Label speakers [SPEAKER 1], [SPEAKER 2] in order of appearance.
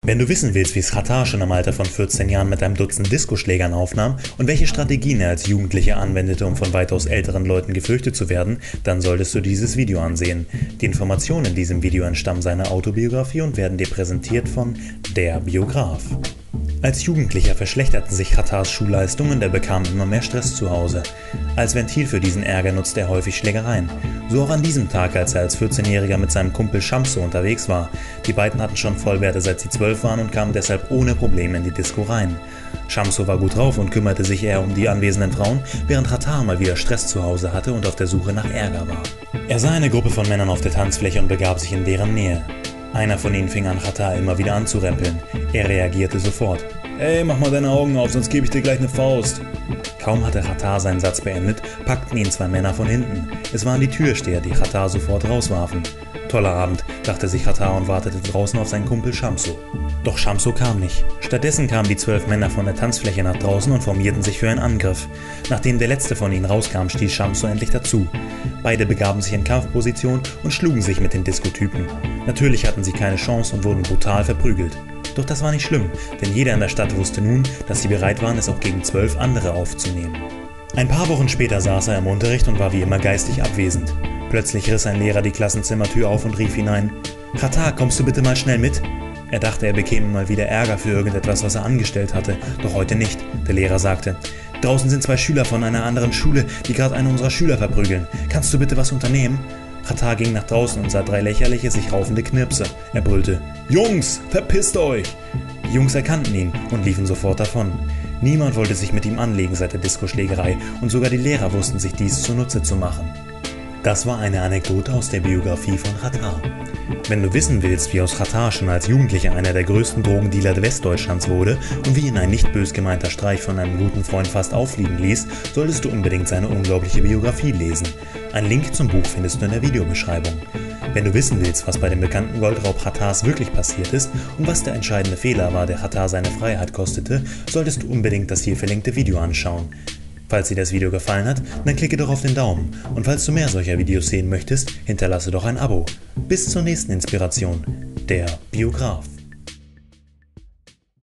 [SPEAKER 1] Wenn du wissen willst, wie es Xatar schon im Alter von 14 Jahren mit einem Dutzend Diskoschlägern aufnahm und welche Strategien er als Jugendlicher anwendete, um von weitaus älteren Leuten gefürchtet zu werden, dann solltest du dieses Video ansehen. Die Informationen in diesem Video entstammen seiner Autobiografie und werden dir präsentiert von Der Biograf. Als Jugendlicher verschlechterten sich Xatars Schulleistungen und er bekam immer mehr Stress zu Hause. Als Ventil für diesen Ärger nutzte er häufig Schlägereien. So auch an diesem Tag, als er als 14-Jähriger mit seinem Kumpel Shamso unterwegs war. Die beiden hatten schon Vollwerte, seit sie 12 waren und kamen deshalb ohne Probleme in die Disco rein. Shamso war gut drauf und kümmerte sich eher um die anwesenden Frauen, während Xatar mal wieder Stress zu Hause hatte und auf der Suche nach Ärger war. Er sah eine Gruppe von Männern auf der Tanzfläche und begab sich in deren Nähe. Einer von ihnen fing an, Xatar immer wieder anzurempeln. Er reagierte sofort. »Ey, mach mal deine Augen auf, sonst gebe ich dir gleich eine Faust.« Kaum hatte Xatar seinen Satz beendet, packten ihn zwei Männer von hinten. Es waren die Türsteher, die Xatar sofort rauswarfen. Toller Abend, dachte sich Xatar und wartete draußen auf seinen Kumpel Shamso. Doch Shamso kam nicht. Stattdessen kamen die 12 Männer von der Tanzfläche nach draußen und formierten sich für einen Angriff. Nachdem der letzte von ihnen rauskam, stieß Shamso endlich dazu. Beide begaben sich in Kampfposition und schlugen sich mit den Diskotypen. Natürlich hatten sie keine Chance und wurden brutal verprügelt. Doch das war nicht schlimm, denn jeder in der Stadt wusste nun, dass sie bereit waren, es auch gegen 12 andere aufzunehmen. Ein paar Wochen später saß er im Unterricht und war wie immer geistig abwesend. Plötzlich riss ein Lehrer die Klassenzimmertür auf und rief hinein: »Xatar, kommst du bitte mal schnell mit?« Er dachte, er bekäme mal wieder Ärger für irgendetwas, was er angestellt hatte, doch heute nicht. Der Lehrer sagte: »Draußen sind zwei Schüler von einer anderen Schule, die gerade einen unserer Schüler verprügeln. Kannst du bitte was unternehmen?« Xatar ging nach draußen und sah 3 lächerliche, sich raufende Knirpse. Er brüllte: »Jungs, verpisst euch!« Die Jungs erkannten ihn und liefen sofort davon. Niemand wollte sich mit ihm anlegen seit der Diskoschlägerei und sogar die Lehrer wussten sich dies zunutze zu machen. Das war eine Anekdote aus der Biografie von Xatar. Wenn du wissen willst, wie aus Xatar schon als Jugendlicher einer der größten Drogendealer Westdeutschlands wurde und wie ihn ein nicht bös gemeinter Streich von einem guten Freund fast auffliegen ließ, solltest du unbedingt seine unglaubliche Biografie lesen. Ein Link zum Buch findest du in der Videobeschreibung. Wenn du wissen willst, was bei dem bekannten Goldraub Xatars wirklich passiert ist und was der entscheidende Fehler war, der Xatar seine Freiheit kostete, solltest du unbedingt das hier verlinkte Video anschauen. Falls dir das Video gefallen hat, dann klicke doch auf den Daumen und falls du mehr solcher Videos sehen möchtest, hinterlasse doch ein Abo. Bis zur nächsten Inspiration, der Biograf.